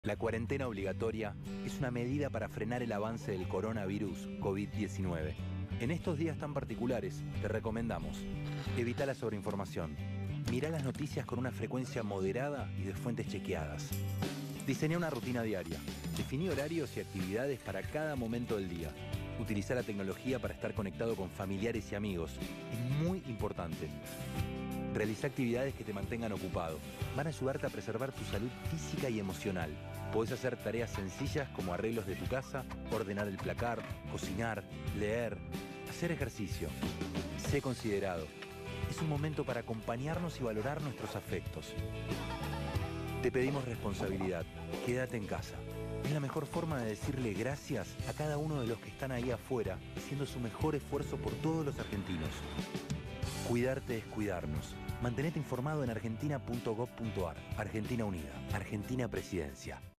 La cuarentena obligatoria es una medida para frenar el avance del coronavirus COVID-19. En estos días tan particulares, te recomendamos: evita la sobreinformación, mira las noticias con una frecuencia moderada y de fuentes chequeadas. Diseña una rutina diaria, definí horarios y actividades para cada momento del día. Utiliza la tecnología para estar conectado con familiares y amigos. Es muy importante. Realiza actividades que te mantengan ocupado. Van a ayudarte a preservar tu salud física y emocional. Podés hacer tareas sencillas como arreglos de tu casa, ordenar el placar, cocinar, leer, hacer ejercicio. Sé considerado. Es un momento para acompañarnos y valorar nuestros afectos. Te pedimos responsabilidad. Quédate en casa. Es la mejor forma de decirle gracias a cada uno de los que están ahí afuera, haciendo su mejor esfuerzo por todos los argentinos. Cuidarte es cuidarnos. Mantenete informado en argentina.gov.ar. Argentina Unida. Argentina Presidencia.